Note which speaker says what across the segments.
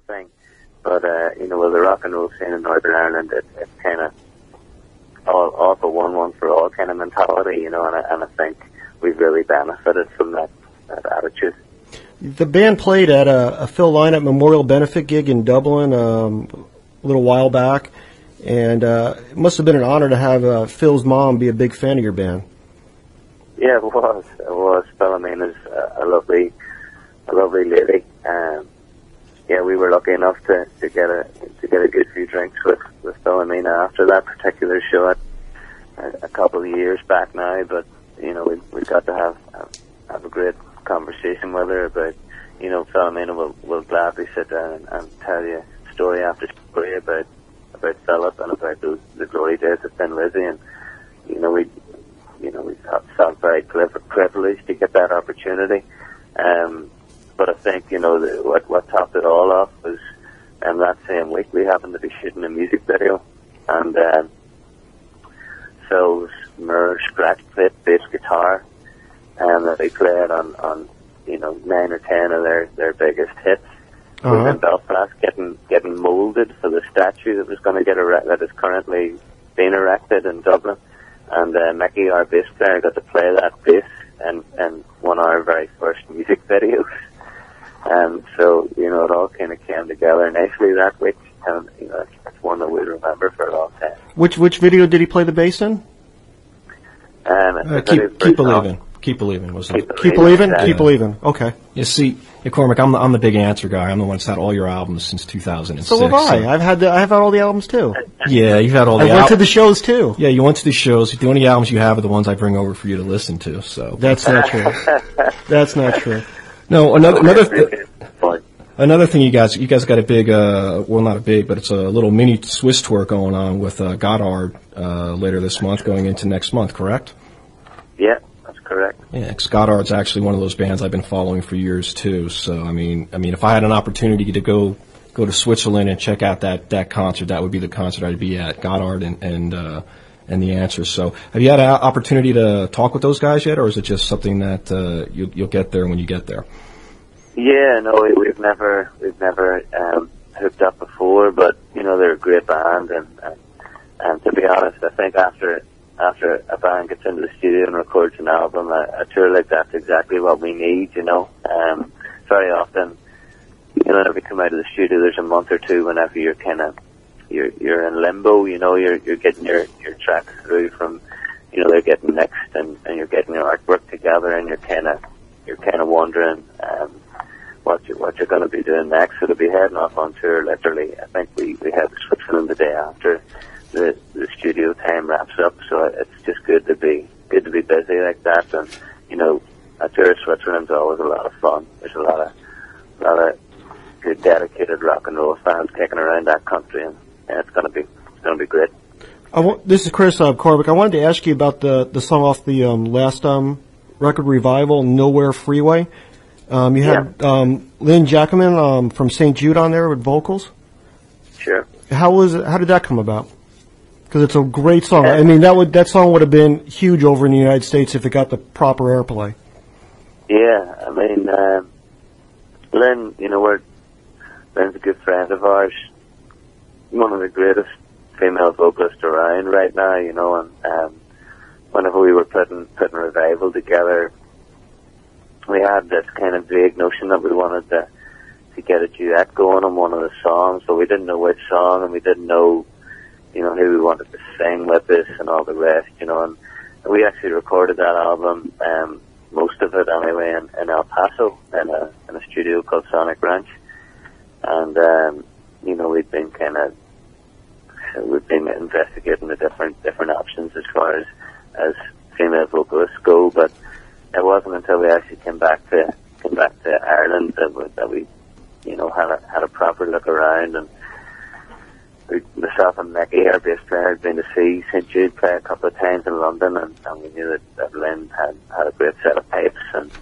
Speaker 1: thing. But, with the rock and roll scene in Northern Ireland, it's kind of all for one for all kind of mentality, and I think we've really benefited from that attitude.
Speaker 2: The band played at a Phil Lynott Memorial Benefit gig in Dublin a little while back, and it must have been an honor to have Phil's mom be a big fan of your band.
Speaker 1: Yeah, it was. Philomena's a lovely lady. We were lucky enough to get a good few drinks with Philomena after that particular show a couple of years back now. But we got to have a great conversation with her about Philomena will gladly sit down and tell you story after story about Philip and about the glory days of Thin Lizzy, and we felt very privileged to get that opportunity. But I think what topped it all off was that same week we happened to be shooting a music video, and Phil's scratch played bass guitar, and they played on 9 or 10 of their biggest hits.
Speaker 2: Uh-huh.
Speaker 1: Was in Belfast getting moulded for the statue that was going to that is currently being erected in Dublin, and Mickey, our bass player, got to play that bass in one of our very first music videos. So it all kind of came together nicely that week, and it's one that we'll remember for a long time.
Speaker 2: Which video did he play the bass in?
Speaker 3: Keep Believing. Keep Believing, wasn't it?
Speaker 2: Keep Believing? Keep Believing. Okay.
Speaker 3: You see, Cormac, I'm the big Answer guy. I'm the one that's had all your albums since 2006.
Speaker 2: So have I. I've had all the albums too.
Speaker 3: Yeah, you've had all the
Speaker 2: albums. I went to the shows too.
Speaker 3: Yeah, you went to the shows. The only albums you have are the ones I bring over for you to listen to. So
Speaker 2: that's not true. That's not true.
Speaker 3: No, another thing you guys got a big, not a big, but it's a little mini Swiss tour going on with Goddard later this month, going into next month, correct?
Speaker 1: Yeah, that's correct.
Speaker 3: Yeah, Goddard's actually one of those bands I've been following for years too. So I mean, if I had an opportunity to go to Switzerland and check out that concert, that would be the concert I'd be at, Goddard and the Answer. So have you had an opportunity to talk with those guys yet, or is it just something that you'll get there when you get there?
Speaker 1: Yeah, no, we've never hooked up before, but they're a great band, and to be honest, I think after a band gets into the studio and records an album, a tour like that's exactly what we need. Very often, whenever we come out of the studio, there's a month or two whenever you're you're in limbo. You're getting your tracks through from, they're getting mixed, and you're getting your artwork together, and you're kind of wondering what you're going to be doing next. So to be heading off on tour, literally, I think we head to Switzerland the day after the studio time wraps up. So it's just good to be busy like that, and a tour of Switzerland's always a lot of fun. There's a lot of good dedicated rock and roll fans kicking around that country, and it's going to be great.
Speaker 2: This is Chris Corbick. I wanted to ask you about the song off the last record, Revival, Nowhere Freeway. You had Lynn Jackman from St. Jude on there with vocals.
Speaker 1: Sure.
Speaker 2: How did that come about? Because it's a great song. I mean, that song would have been huge over in the United States if it got the proper airplay.
Speaker 1: Yeah, I mean, Lynn, Lynn's a good friend of ours. One of the greatest female vocalists around right now, and whenever we were putting Revival together, we had this kind of vague notion that we wanted to get a duet going on one of the songs, but we didn't know which song, and we didn't know, who we wanted to sing with us and all the rest, and we actually recorded that album, most of it anyway, in El Paso, in a studio called Sonic Ranch, and we've been investigating the different options as far as female vocalists go, but it wasn't until we actually came back to Ireland that we had a proper look around, and myself and Mickey, our bass player, had been to see St. Jude play a couple of times in London, and we knew that Lynn had a great set of pipes, and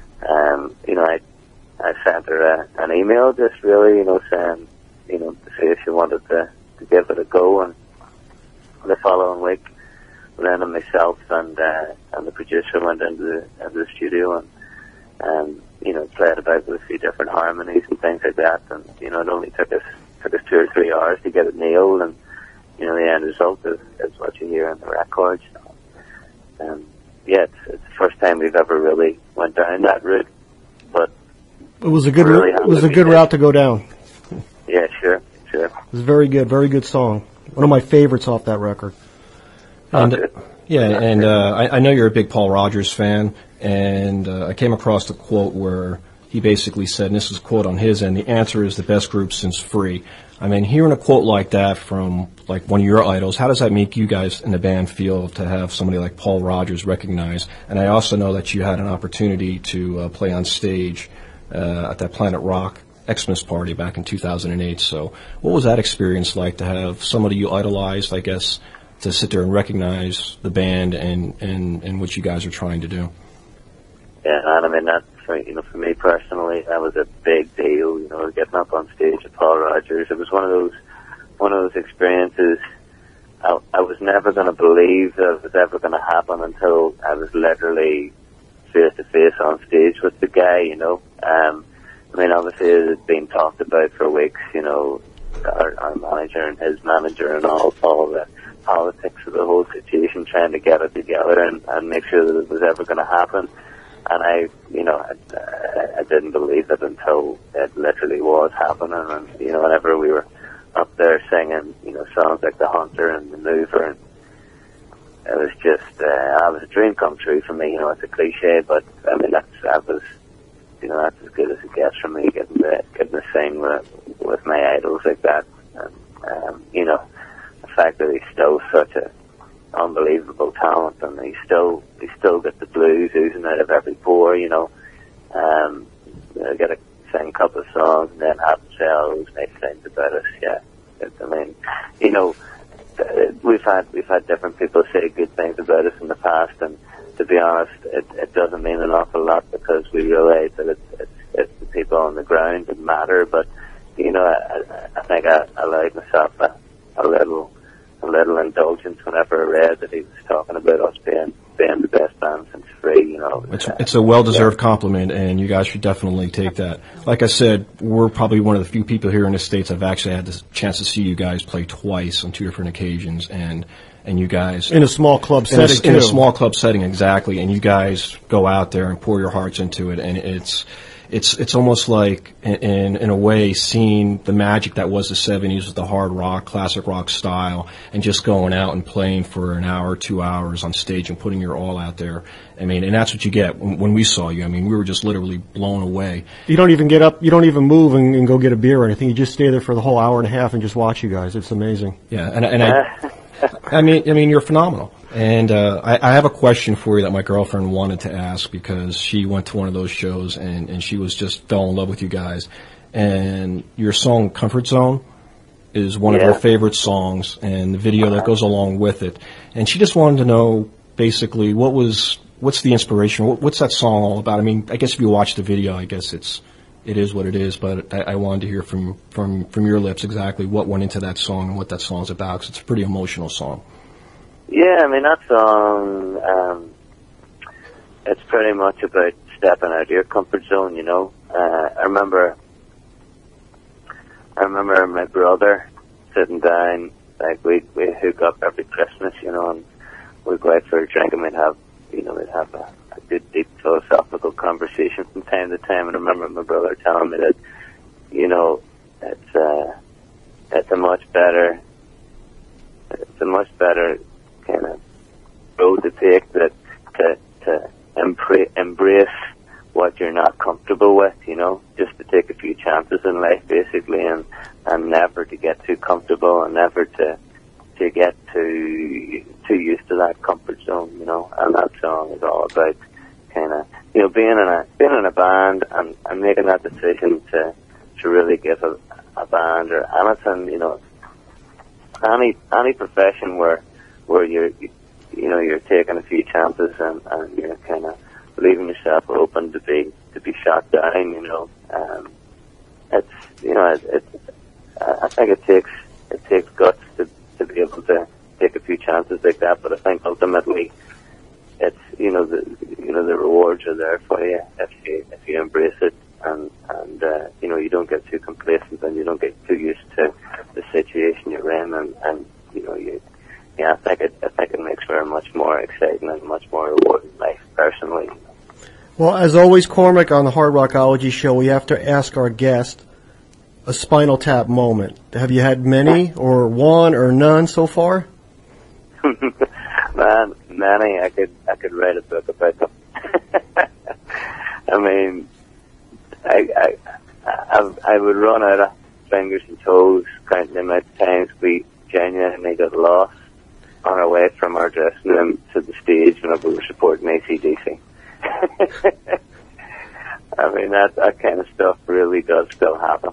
Speaker 1: I sent her an email just really, saying, to see if she wanted to give it a go, and the following week, Lynn and myself and the producer went into the studio, and you know, played about with a few different harmonies and things like that. And, you know, it only took us 2 or 3 hours to get it nailed. And, you know, the end result is what you hear on the record. Yeah, it's the first time we've ever really went down that route. But
Speaker 2: it was a good route to go down.
Speaker 1: Yeah, sure.
Speaker 2: It was very good song. One of my favorites off that record.
Speaker 3: And, I know you're a big Paul Rodgers fan, and I came across a quote where he basically said, and this is a quote on his end, the answer is the best group since Free. I mean, hearing a quote like that from like one of your idols, how does that make you guys in the band feel to have somebody like Paul Rodgers recognized? And I also know that you had an opportunity to play on stage at that Planet Rock Xmas party back in 2008. So what was that experience like to have somebody you idolized, I guess, to sit there and recognize the band and what you guys are trying to do?
Speaker 1: Yeah, and I mean, that's, for me personally, that was a big deal, getting up on stage with Paul Rodgers. It was one of those experiences I was never going to believe that it was ever going to happen until I was literally face to face on stage with the guy, I mean, obviously it had been talked about for weeks, our manager and his manager and all the politics of the whole situation, trying to get it together and make sure that it was ever going to happen. And I didn't believe it until it literally was happening. And, whenever we were up there singing, songs like The Hunter and The Mover, and it was just, it was a dream come true for me. It's a cliche, but I mean, that was, that's as good as it gets for me, getting to sing with my idols like that. And, the fact that he's still such a unbelievable talent, and he still got the blues oozing out of every pore, get to sing a couple of songs and then have to say all those nice things about us. Yeah, I mean, we've had different people say good things about us in the past, and to be honest, it doesn't mean an awful lot, because we realize that it's the people on the ground that matter. But I think I allowed myself a little indulgence whenever I read that he was talking about us being the best band since Free.
Speaker 3: It's a well-deserved compliment, and you guys should definitely take that. Like I said, we're probably one of the few people here in the States that have actually had the chance to see you guys play twice on 2 different occasions, and you guys
Speaker 2: in a small club setting
Speaker 3: in a small club setting, exactly. And you guys go out there and pour your hearts into it, and it's almost like, in a way, seeing the magic that was the 70s with the hard rock, classic rock style, and just going out and playing for an hour, 2 hours on stage and putting your all out there. I mean, and that's what you get when we saw you. I mean, we were just literally blown away.
Speaker 2: You don't even get up, you don't even move and go get a beer or anything. You just stay there for the whole hour and a half and just watch you guys. It's amazing.
Speaker 3: Yeah, I mean, you're phenomenal. And I have a question for you that my girlfriend wanted to ask, because she went to one of those shows and she was just fell in love with you guys. And your song "Comfort Zone" is one of her favorite songs, and the video that goes along with it. And she just wanted to know, basically, what's the inspiration? What's that song all about? I mean, I guess if you watch the video, I guess it is what it is. But I wanted to hear from your lips exactly what went into that song and what that song's about, because it's a pretty emotional song.
Speaker 1: Yeah, I mean, that song, it's pretty much about stepping out of your comfort zone, I remember my brother sitting down, like, we'd hook up every Christmas, and we'd go out for a drink, and we'd have a good, deep philosophical conversation from time to time. And I remember my brother telling me that, it's a much better kind of road to take, that to embrace what you're not comfortable with, just to take a few chances in life, basically, and never to get too comfortable, and never to get too used to that comfort zone, And that song is all about kind of being in a band and making that decision to really give a band, or anything, any profession where you're taking a few chances and you're kind of leaving yourself open to be shot down. I think it takes guts to be able to take a few chances like that. But I think ultimately, it's the rewards are there for you if you embrace it, and you don't get too complacent and you don't get too used to the situation you're in, and I think it makes for a much more exciting and much more rewarding life personally.
Speaker 2: Well, as always, Cormac, on the Hard Rockology Show, we have to ask our guest a Spinal Tap moment. Have you had many, or one, or none so far?
Speaker 1: Man, many. I could write a book about them. I mean, I would run out of fingers and toes counting the amount of times we genuinely got lost on our way from our dressing room to the stage whenever we were supporting AC/DC. I mean, that kind of stuff really does still happen.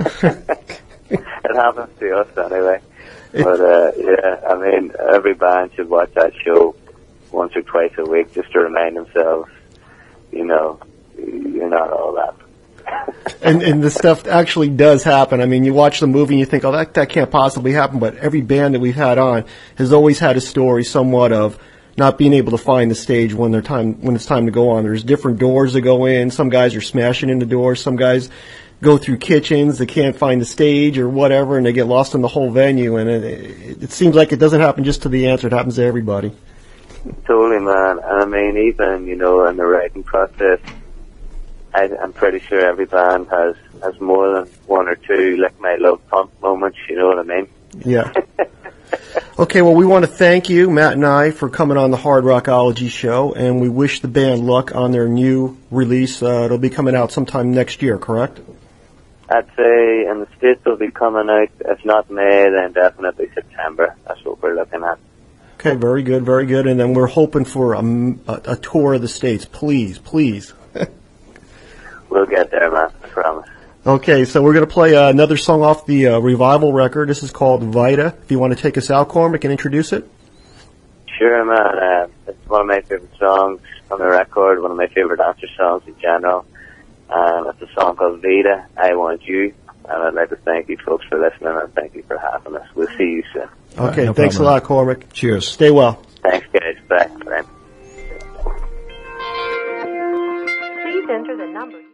Speaker 1: It happens to us anyway. But, yeah, I mean, every band should watch that show once or twice a week just to remind themselves, you're not all that.
Speaker 2: And the stuff actually does happen. I mean, you watch the movie and you think, oh, that can't possibly happen. But every band that we've had on has always had a story somewhat of not being able to find the stage when it's time to go on. There's different doors to go in. Some guys are smashing into doors. Some guys go through kitchens. They can't find the stage or whatever, and they get lost in the whole venue. And it seems like it doesn't happen just to the answer. It happens to everybody.
Speaker 1: Totally, man. And I mean, even, in the writing process, I'm pretty sure every band has more than one or two, like my love pump moments, you know what I mean?
Speaker 2: Yeah. Okay, well, we want to thank you, Matt and I, for coming on the Hard Rockology Show, and we wish the band luck on their new release. It'll be coming out sometime next year, correct?
Speaker 1: I'd say in the States it'll be coming out, if not May, then definitely September. That's what we're looking at.
Speaker 2: Okay, very good, very good. And then we're hoping for a tour of the States. Please, please.
Speaker 1: We'll get there, man. I promise.
Speaker 2: Okay, so we're going to play another song off the Revival record. This is called Vita. If you want to take us out, Cormac, and introduce it.
Speaker 1: Sure, man. It's one of my favorite songs on the record, one of my favorite answer songs in general. It's a song called Vita, I Want You. And I'd like to thank you folks for listening, and thank you for having us. We'll see you soon.
Speaker 2: Okay,
Speaker 3: no
Speaker 2: thanks
Speaker 3: problem.
Speaker 2: a lot, Cormac.
Speaker 3: Cheers.
Speaker 2: Stay well.
Speaker 1: Thanks, guys. Bye.
Speaker 4: Please enter the number.